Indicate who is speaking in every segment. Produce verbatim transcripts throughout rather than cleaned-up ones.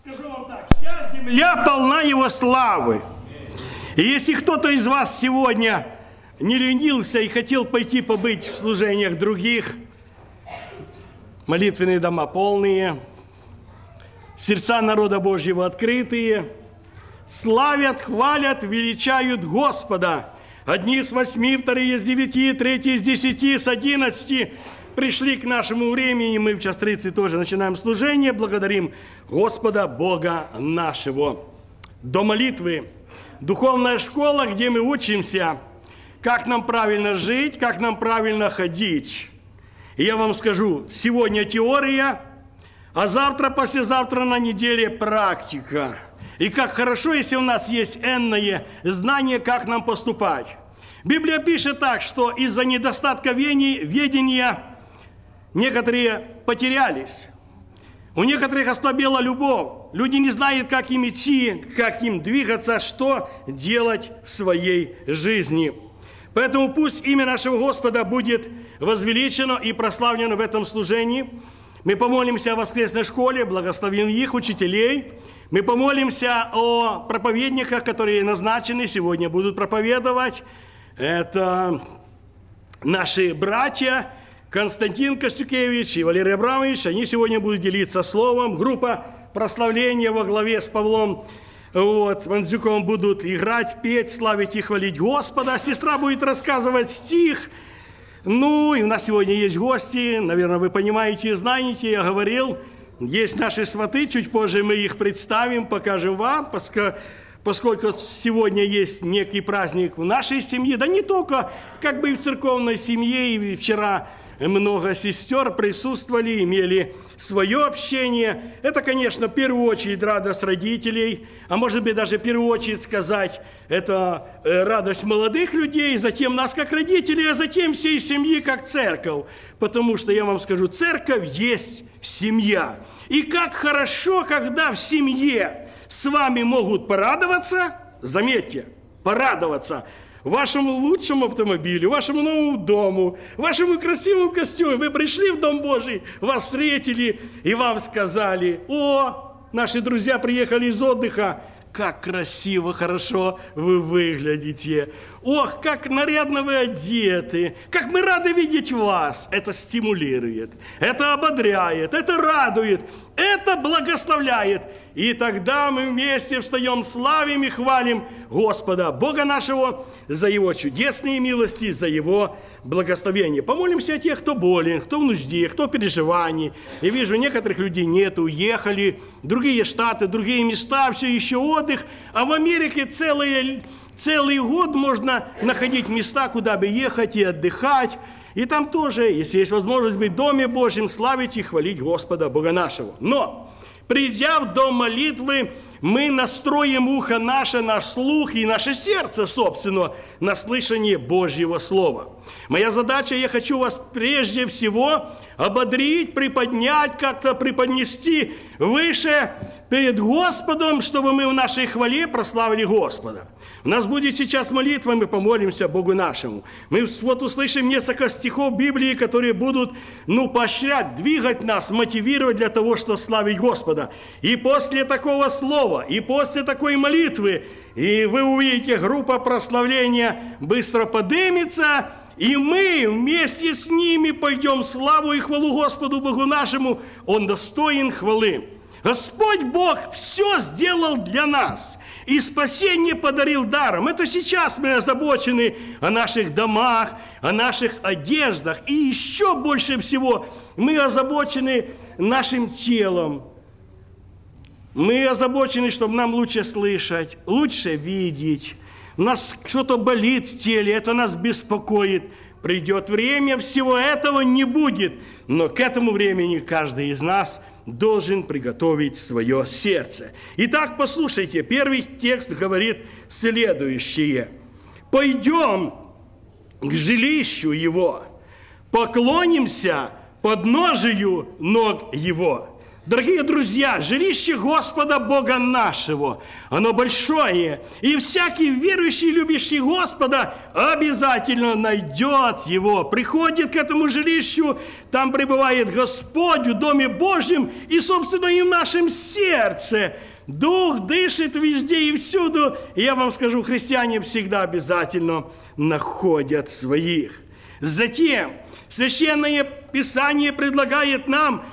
Speaker 1: Скажу вам так, вся земля полна Его славы. И если кто-то из вас сегодня не ленился и хотел пойти побыть в служениях других, молитвенные дома полные, сердца народа Божьего открытые, славят, хвалят, величают Господа. Одни из восьми, вторые из девяти, третьи из десяти, с одиннадцати пришли к нашему времени. Мы в час тридцать тоже начинаем служение. Благодарим Господа Бога нашего. До молитвы. Духовная школа, где мы учимся, как нам правильно жить, как нам правильно ходить. И я вам скажу, сегодня теория, а завтра, послезавтра на неделе практика. И как хорошо, если у нас есть энное знание, как нам поступать. Библия пишет так, что из-за недостатка ведения некоторые потерялись. У некоторых ослабела любовь. Люди не знают, как им идти, как им двигаться, что делать в своей жизни. Поэтому пусть имя нашего Господа будет возвеличено и прославлено в этом служении. Мы помолимся о воскресной школе, благословим их, учителей. Мы помолимся о проповедниках, которые назначены, сегодня будут проповедовать. Это наши братья Константин Костюкевич и Валерий Абрамович. Они сегодня будут делиться словом. Группа прославления во главе с Павлом вот, Мандзюковым будут играть, петь, славить и хвалить Господа. Сестра будет рассказывать стих. Ну, и у нас сегодня есть гости. Наверное, вы понимаете и знаете, я говорил. Есть наши сваты, чуть позже мы их представим, покажем вам, поскольку сегодня есть некий праздник в нашей семье, да не только, как бы и в церковной семье, и вчера много сестер присутствовали, имели свое общение. Это, конечно, в первую очередь радость родителей, а может быть даже в первую очередь сказать, это радость молодых людей, затем нас как родителей, а затем всей семьи как церковь. Потому что, я вам скажу, церковь есть семья. И как хорошо, когда в семье с вами могут порадоваться, заметьте, порадоваться вашему лучшему автомобилю, вашему новому дому, вашему красивому костюму. Вы пришли в Дом Божий, вас встретили и вам сказали: о, наши друзья приехали из отдыха, как красиво, хорошо вы выглядите. Ох, как нарядно вы одеты. Как мы рады видеть вас. Это стимулирует, это ободряет, это радует, это благословляет. И тогда мы вместе встаем, славим и хвалим Господа, Бога нашего, за Его чудесные милости, за Его благословение. Помолимся о тех, кто болен, кто в нужде, кто в переживании. Я вижу, некоторых людей нет, уехали, другие штаты, другие места, все еще отдых. А в Америке целые, целый год можно находить места, куда бы ехать и отдыхать. И там тоже, если есть возможность быть в Доме Божьем, славить и хвалить Господа, Бога нашего. Но придя в дом молитвы, мы настроим ухо наше на слух и наше сердце, собственно, на слышание Божьего Слова. Моя задача, я хочу вас прежде всего ободрить, приподнять, как-то преподнести выше перед Господом, чтобы мы в нашей хвале прославили Господа. У нас будет сейчас молитва, мы помолимся Богу нашему. Мы вот услышим несколько стихов Библии, которые будут, ну, поощрять, двигать нас, мотивировать для того, чтобы славить Господа. И после такого слова, и после такой молитвы, и вы увидите, группа прославления быстро поднимется, и мы вместе с ними пойдем славу и хвалу Господу Богу нашему. Он достоин хвалы. Господь Бог все сделал для нас. И спасение подарил даром. Это сейчас мы озабочены о наших домах, о наших одеждах. И еще больше всего мы озабочены нашим телом. Мы озабочены, чтобы нам лучше слышать, лучше видеть. У нас что-то болит в теле, это нас беспокоит. Придет время, всего этого не будет. Но к этому времени каждый из нас должен приготовить свое сердце. Итак, послушайте, первый текст говорит следующее. «Пойдем к жилищу его, поклонимся подножию ног его». Дорогие друзья, жилище Господа Бога нашего, оно большое, и всякий верующий, любящий Господа, обязательно найдет его, приходит к этому жилищу, там пребывает Господь в Доме Божьем, и, собственно, и в нашем сердце. Дух дышит везде и всюду, и я вам скажу, христиане всегда обязательно находят своих. Затем Священное Писание предлагает нам: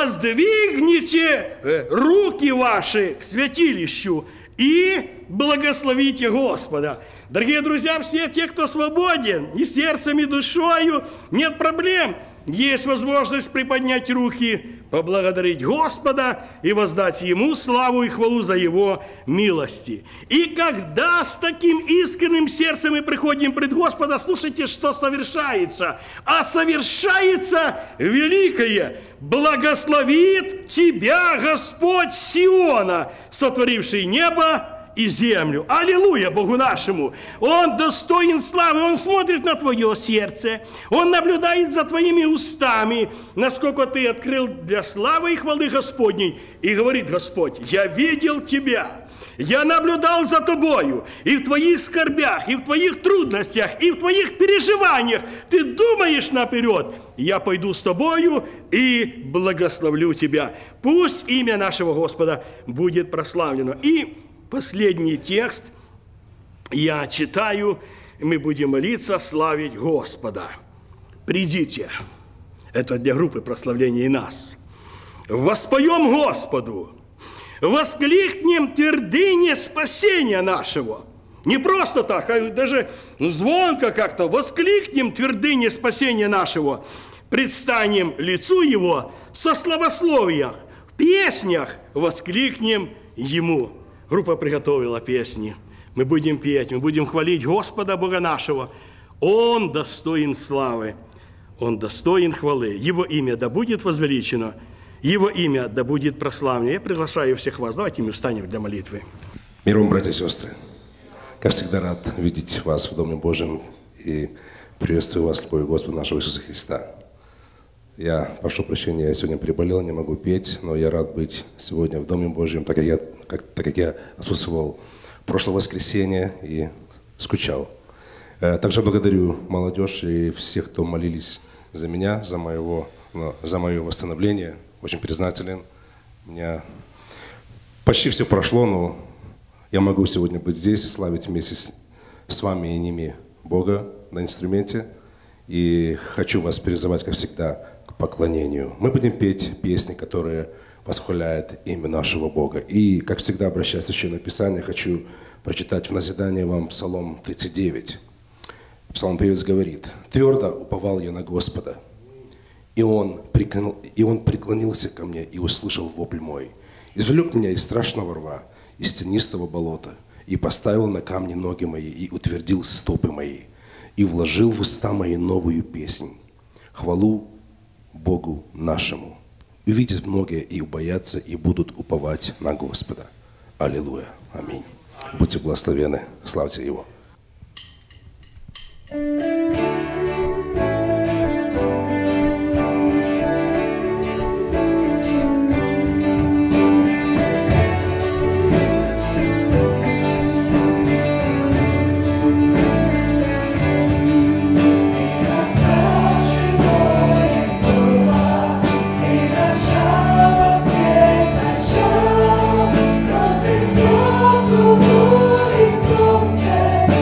Speaker 1: воздвигните руки ваши к святилищу и благословите Господа. Дорогие друзья, все те, кто свободен и сердцем, и душою, нет проблем. Есть возможность приподнять руки, поблагодарить Господа и воздать Ему славу и хвалу за Его милости. И когда с таким искренним сердцем мы приходим пред Господа, слушайте, что совершается. А совершается великое: благословит тебя Господь Сиона, сотворивший небо и землю. Аллилуйя Богу нашему! Он достоин славы, Он смотрит на твое сердце, Он наблюдает за твоими устами, насколько ты открыл для славы и хвалы Господней, и говорит: Господь, я видел тебя, я наблюдал за тобою, и в твоих скорбях, и в твоих трудностях, и в твоих переживаниях ты думаешь наперед. Я пойду с тобою и благословлю тебя. Пусть имя нашего Господа будет прославлено. И последний текст я читаю, и мы будем молиться, славить Господа. Придите, это для группы прославления и нас. Воспоем Господу, воскликнем твердыне спасения нашего. Не просто так, а даже звонко как-то. Воскликнем твердыне спасения нашего, предстанем лицу Его со славословиях, в песнях воскликнем Ему. Группа приготовила песни. Мы будем петь, мы будем хвалить Господа Бога нашего. Он достоин славы, Он достоин хвалы. Его имя да будет возвеличено, Его имя да будет прославлено. Я приглашаю всех вас. Давайте мы встанем для молитвы.
Speaker 2: Мир вам, братья и сестры. Как всегда, рад видеть вас в Доме Божьем и приветствую вас, любовью Господа нашего Иисуса Христа. Я прошу прощения, я сегодня приболел, не могу петь, но я рад быть сегодня в Доме Божьем, так как я, как, так как я отсутствовал прошлое воскресенье и скучал. Также благодарю молодежь и всех, кто молились за меня, за, моего, за мое восстановление. Очень признателен. У меня почти все прошло, но я могу сегодня быть здесь и славить вместе с, с вами и ними Бога на инструменте. И хочу вас призывать, как всегда, к поклонению. Мы будем петь песни, которые восхваляют имя нашего Бога. И, как всегда, обращаясь в Священное Писание, хочу прочитать в назидание вам Псалом тридцать девять. Псалмопевец говорит: «Твердо уповал я на Господа, и он, преклонил, и он преклонился ко мне и услышал вопль мой. Извлек меня из страшного рва, из тенистого болота, и поставил на камни ноги мои, и утвердил стопы мои, и вложил в уста мои новую песнь, хвалу Богу нашему. Увидят многие и убоятся, и будут уповать на Господа». Аллилуйя. Аминь. Будьте благословенны. Славьте Его.
Speaker 3: Солнце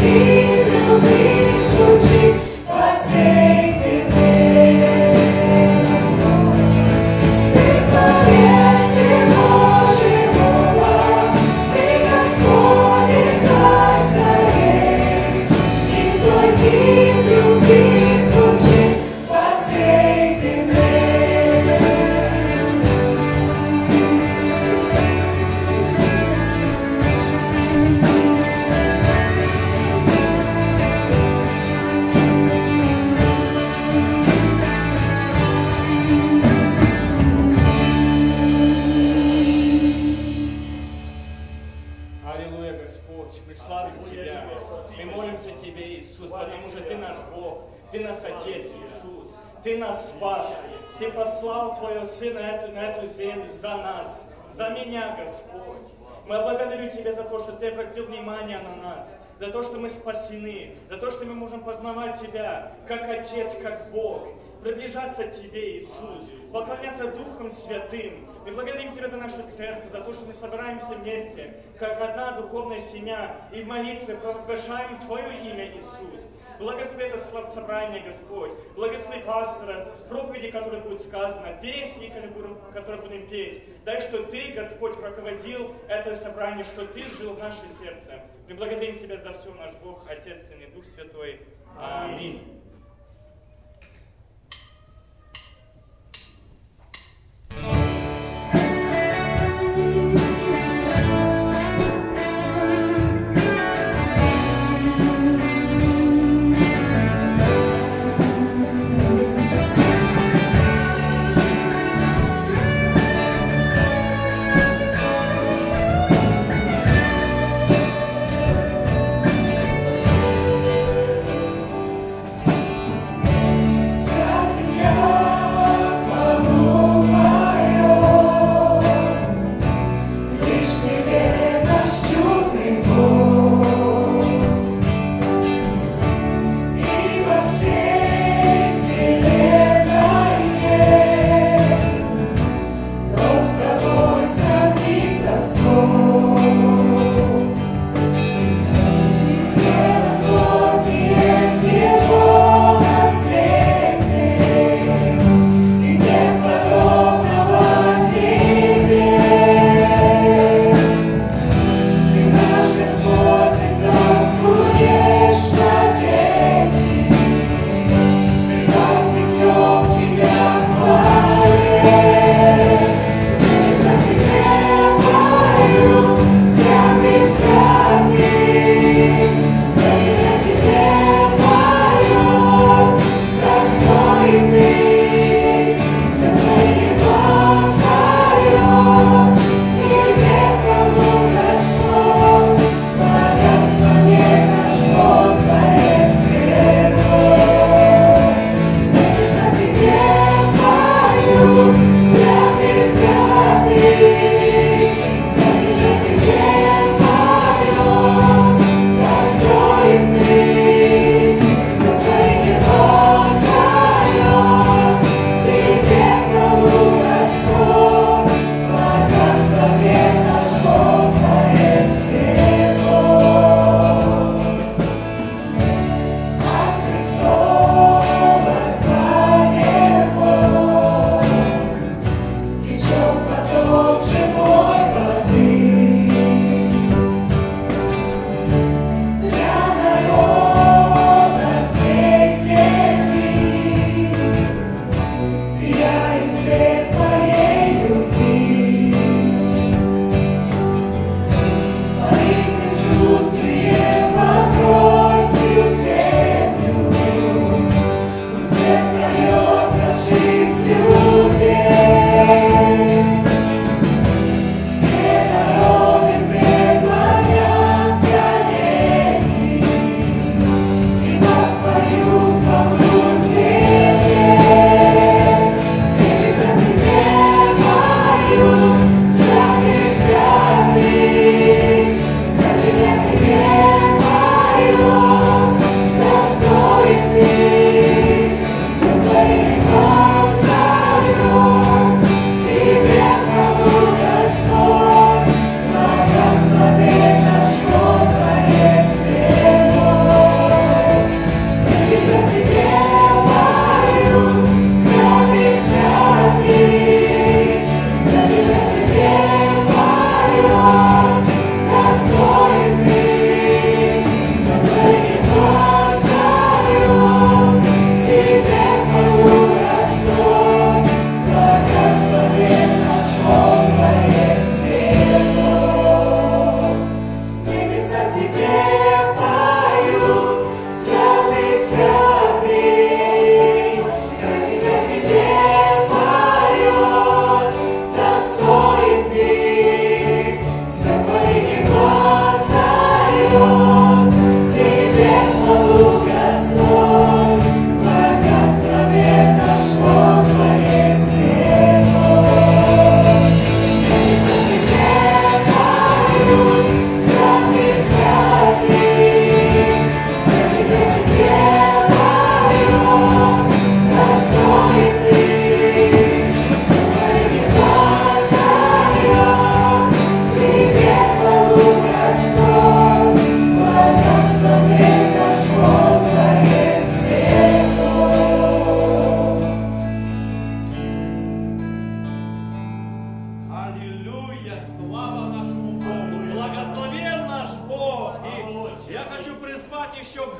Speaker 3: За то, что мы спасены, за то, что мы можем познавать Тебя, как Отец, как Бог, приближаться к Тебе, Иисус, поклоняться Духом Святым. Мы благодарим Тебя за нашу церковь, за то, что мы собираемся вместе, как одна духовная семья, и в молитве провозглашаем Твое имя, Иисус. Благослови это собрание, Господь. Благослови пастора, проповеди, которые будут сказаны, песни, которые будем петь. Дай, что Ты, Господь, руководил это собрание, что Ты жил в наше сердце. Мы благодарим Тебя за все, наш Бог, Отец, Сын и Дух Святой. Аминь.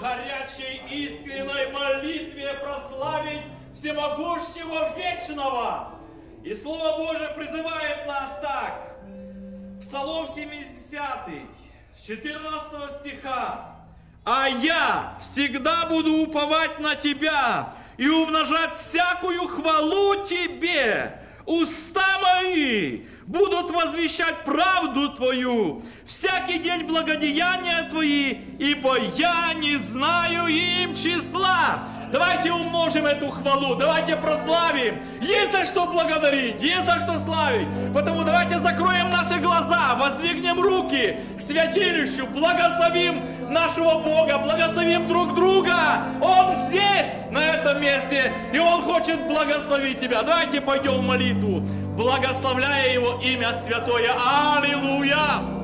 Speaker 4: горячей искренней молитве прославить Всемогущего Вечного. И Слово Божие призывает нас так. Псалом семидесятый, с четырнадцатого стиха. «А я всегда буду уповать на Тебя и умножать всякую хвалу Тебе. Уста мои будут возвещать правду Твою, всякий день благодеяния Твои, ибо я не знаю им числа». Давайте умножим эту хвалу, давайте прославим. Есть за что благодарить, есть за что славить. Потому давайте закроем наши глаза, воздвигнем руки к святилищу, благословим нашего Бога, благословим друг друга. Он здесь, на этом месте, и Он хочет благословить тебя. Давайте пойдем в молитву, благословляя Его имя святое. Аллилуйя!